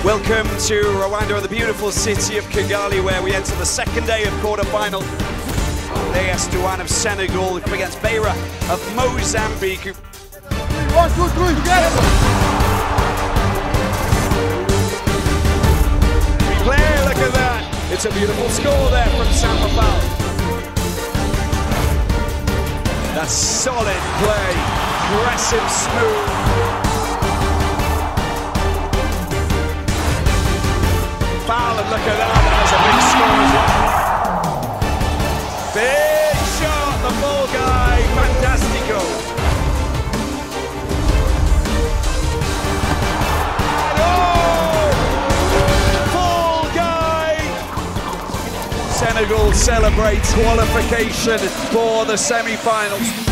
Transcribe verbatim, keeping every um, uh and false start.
Welcome to Rwanda, the beautiful city of Kigali, where we enter the second day of quarter-final. A S Douanes of Senegal against Beira of Mozambique. One, two, three, together! Play, look at that! It's a beautiful score there from Sampapal. That's solid play, aggressive, smooth. Foul, and look at that, that was a big score as well. Big shot, the ball guy, fantastico. And oh! Ball guy! Senegal celebrates qualification for the semi-finals.